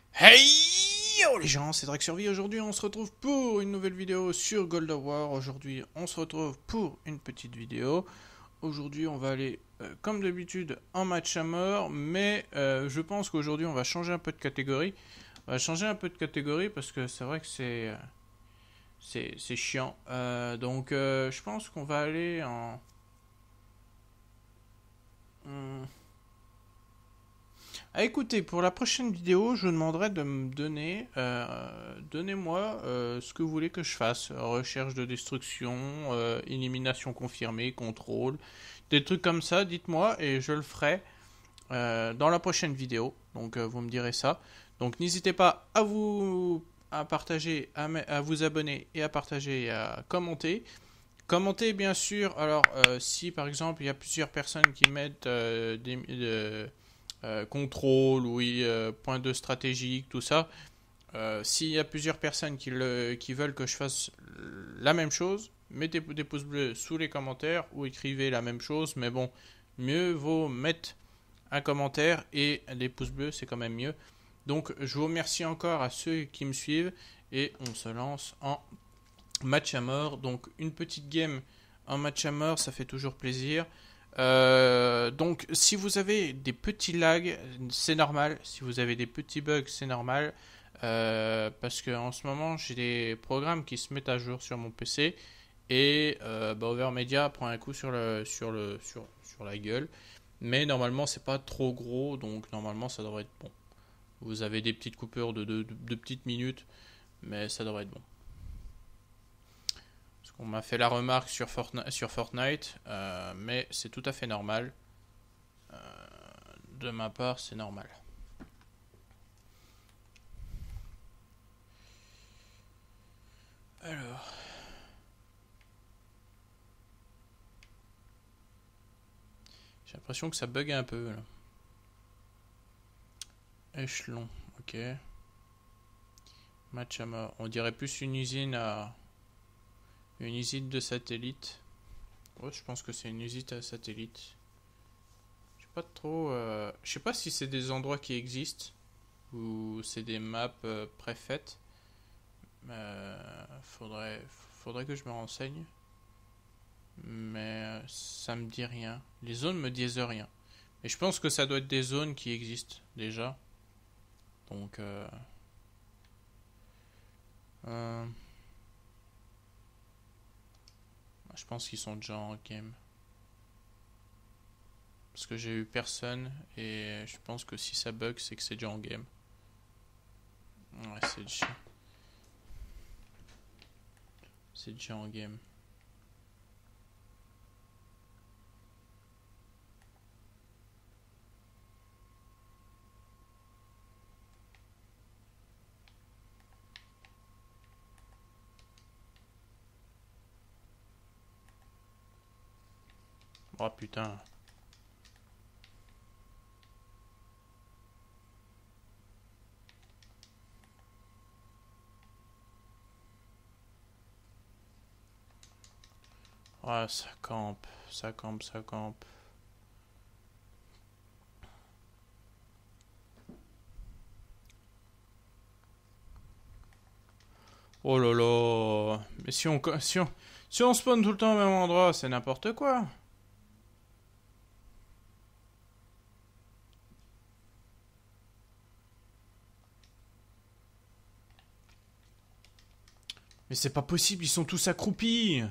Hey yo les gens, c'est Drake Survie. Aujourd'hui on se retrouve pour une nouvelle vidéo sur Gold of War. Aujourd'hui on se retrouve pour une petite vidéo. Aujourd'hui on va aller comme d'habitude en match à mort. Mais je pense qu'aujourd'hui on va changer un peu de catégorie. On va changer un peu de catégorie parce que c'est vrai que c'est chiant. Donc je pense qu'on va aller en... Ah, écoutez, pour la prochaine vidéo, je vous demanderai de me donner, donnez-moi ce que vous voulez que je fasse. Recherche de destruction, élimination confirmée, contrôle, des trucs comme ça, dites-moi et je le ferai dans la prochaine vidéo. Donc vous me direz ça. Donc n'hésitez pas à partager, à vous abonner et à partager et à commenter. Commentez bien sûr. Alors si par exemple il y a plusieurs personnes qui mettent contrôle, oui, point de stratégique, tout ça. S'il y a plusieurs personnes qui veulent que je fasse la même chose, mettez des pouces bleus sous les commentaires ou écrivez la même chose. Mais bon, mieux vaut mettre un commentaire et des pouces bleus, c'est quand même mieux. Donc je vous remercie encore à ceux qui me suivent et on se lance en match à mort. Donc une petite game en match à mort, ça fait toujours plaisir. Donc si vous avez des petits lags, c'est normal. Si vous avez des petits bugs, c'est normal. Parce que en ce moment, j'ai des programmes qui se mettent à jour sur mon PC et Overmedia prend un coup sur la gueule. Mais normalement, c'est pas trop gros, donc normalement, ça devrait être bon. Vous avez des petites coupures de petites minutes, mais ça devrait être bon. Parce qu'on m'a fait la remarque sur Fortnite, mais c'est tout à fait normal. De ma part, c'est normal. Alors, j'ai l'impression que ça bug un peu là. Échelon, ok. Match à mort. On dirait plus une usine de satellite. Ouais, je pense que c'est une usine à satellite. Je sais pas trop. Je sais pas si c'est des endroits qui existent ou c'est des maps préfaites. Faudrait, faudrait que je me renseigne. Mais ça me dit rien. Les zones me disent rien. Mais je pense que ça doit être des zones qui existent déjà. Donc, euh, je pense qu'ils sont déjà en game. Parce que j'ai eu personne et je pense que si ça bug, c'est que c'est déjà en game. Ouais, c'est déjà en game. Oh putain. Ouais, ça campe, ça campe, ça campe. Oh là là. Mais si on spawn tout le temps au même endroit, c'est n'importe quoi. Mais c'est pas possible, ils sont tous accroupis.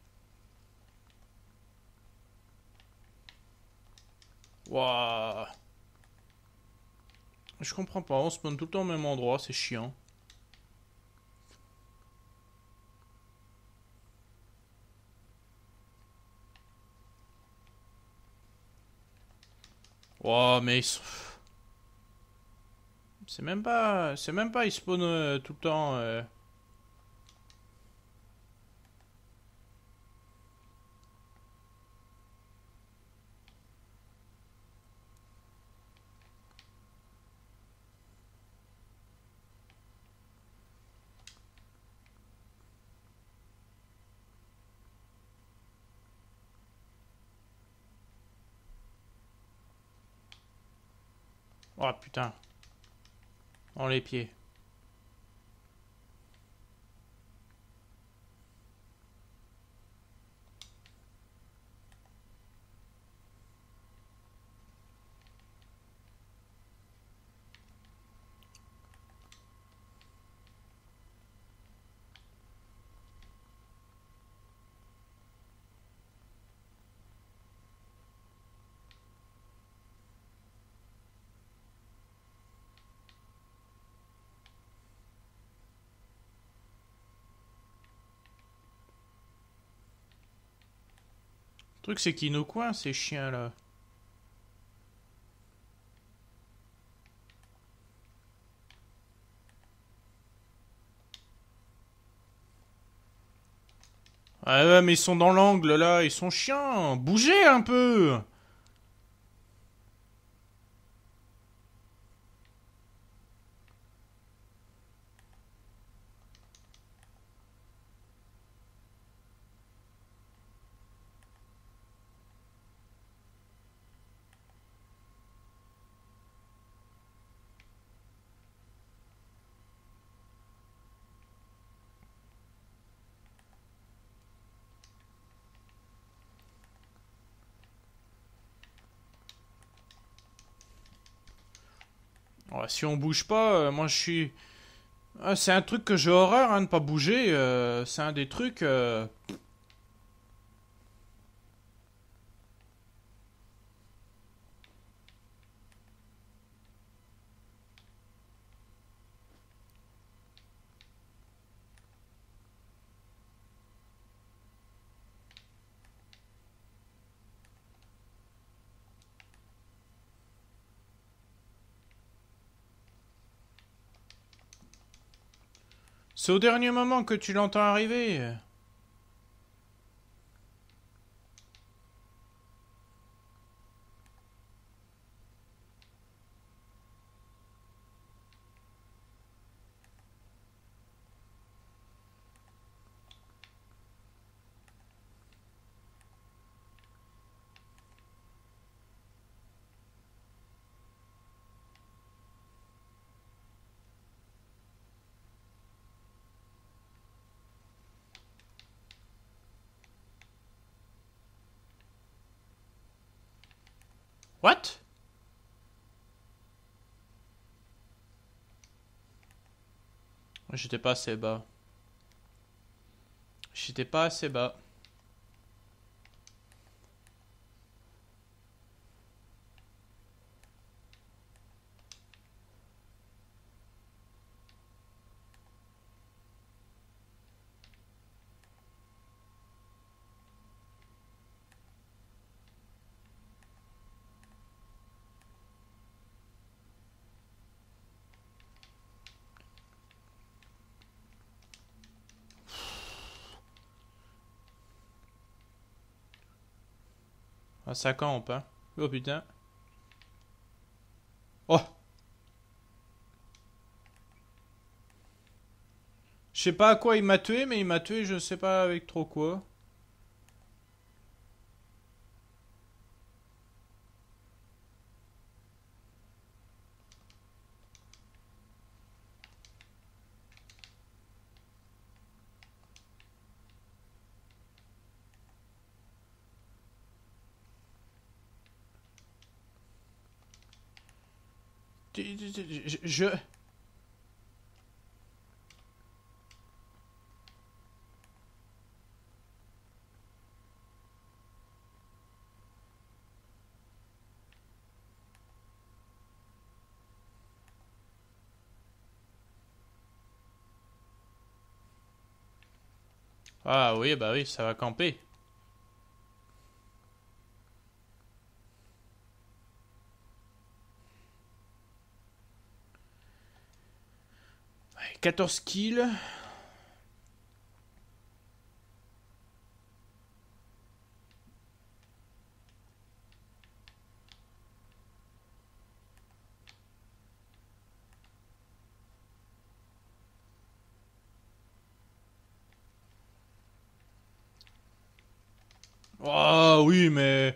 Waouh. Je comprends pas, on spawn tout le temps au même endroit, c'est chiant. Oh, mais c'est même pas, ils spawnent tout le temps. Oh putain, dans les pieds. Le truc, c'est qu'ils nous coincent, ces chiens là. Ah ouais, mais ils sont dans l'angle là, ils sont chiants. Bougez un peu. Ouais, si on bouge pas, moi je suis. Ah, c'est un truc que j'ai horreur, hein, de pas bouger. C'est un des trucs. C'est au dernier moment que tu l'entends arriver. What? J'étais pas assez bas. J'étais pas assez bas. Ah, ça campe, hein. Oh putain. Oh! Je sais pas à quoi il m'a tué, mais il m'a tué, je sais pas avec trop quoi. Je. Ah oui, bah oui, ça va camper. Ouais, 14 kills. Oh oui, mais...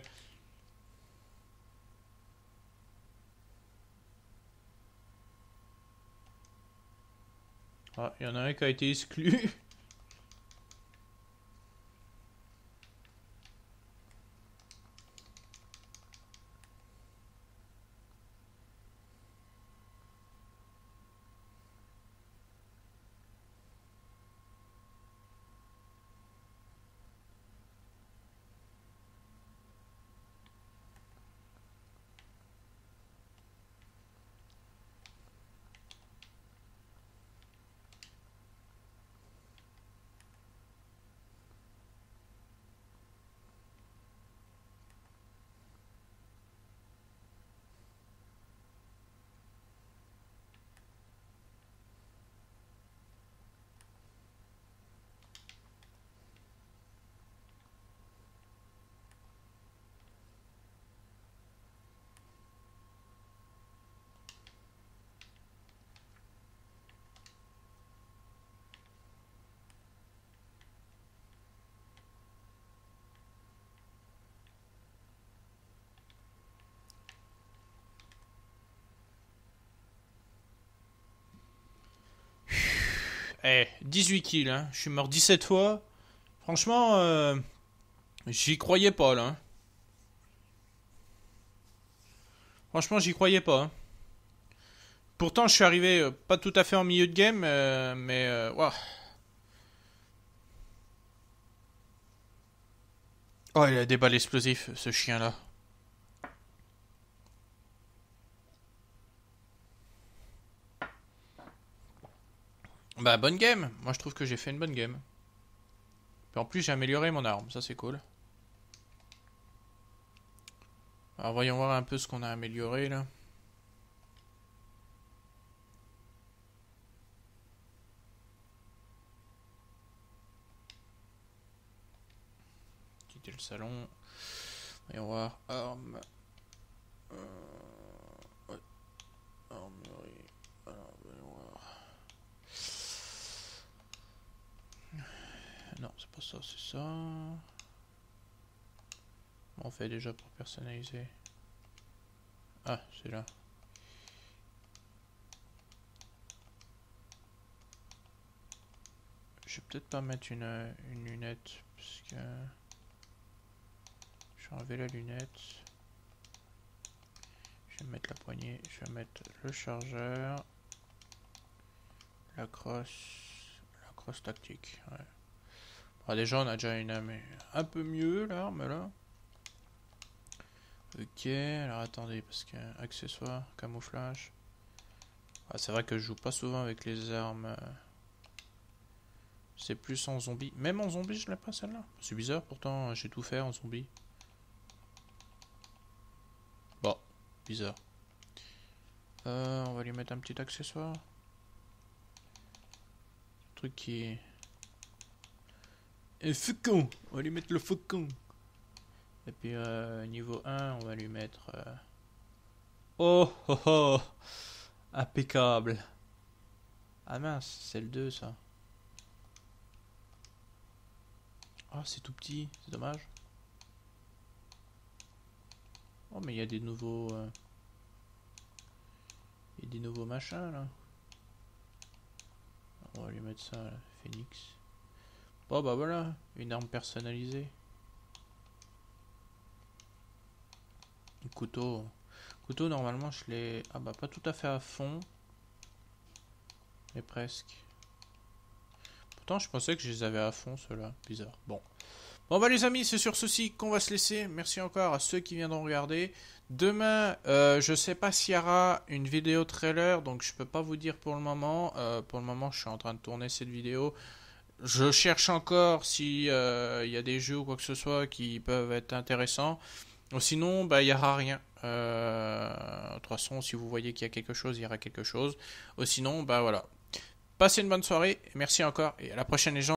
Ah, il y en a un qui a été exclu. Eh, 18 kills, hein. Je suis mort 17 fois. Franchement, j'y croyais pas, là, hein. Franchement, j'y croyais pas, hein. Pourtant, je suis arrivé pas tout à fait en milieu de game, mais... ouah. Oh, il a des balles explosives, ce chien-là. Bah, bonne game. Moi, je trouve que j'ai fait une bonne game. Puis en plus, j'ai amélioré mon arme. Ça, c'est cool. Alors, voyons voir un peu ce qu'on a amélioré, là. Quitter le salon. Voyons voir. Arme. Ouais. Armerie. Alors, voyons voir. Non, c'est pas ça, c'est ça. On fait déjà pour personnaliser. Ah, c'est là. Je vais peut-être pas mettre une lunette. Parce que... Je vais enlever la lunette. Je vais mettre la poignée. Je vais mettre le chargeur. La crosse. La crosse tactique. Ouais. Bon, déjà, on a déjà une arme un peu mieux, l'arme là. Ok, alors attendez, parce que accessoires, camouflage. Ah, c'est vrai que je joue pas souvent avec les armes. C'est plus en zombie. Même en zombie, je l'ai pas celle-là. C'est bizarre, pourtant j'ai tout fait en zombie. Bon, bizarre. On va lui mettre un petit accessoire. Truc qui est... Un faucon. On va lui mettre le faucon. Et puis niveau 1, on va lui mettre... Oh oh oh. Impeccable. Ah mince, c'est le 2 ça. Ah, c'est tout petit, c'est dommage. Oh, mais il y a des nouveaux... il y a des nouveaux machins là. On va lui mettre ça, là. Phoenix. Bon bah voilà, une arme personnalisée. Un couteau. Couteau normalement je l'ai... Ah bah pas tout à fait à fond. Mais presque. Pourtant je pensais que je les avais à fond ceux-là. Bizarre. Bon. Bon bah les amis, c'est sur ceci qu'on va se laisser. Merci encore à ceux qui viendront regarder. Demain, je sais pas s'il y aura une vidéo trailer, donc je peux pas vous dire pour le moment. Pour le moment, je suis en train de tourner cette vidéo. Je cherche encore si il y a des jeux ou quoi que ce soit qui peuvent être intéressants. Sinon, bah, il n'y aura rien. De toute façon, si vous voyez qu'il y a quelque chose, il y aura quelque chose. Sinon, bah voilà. Passez une bonne soirée. Merci encore et à la prochaine les gens.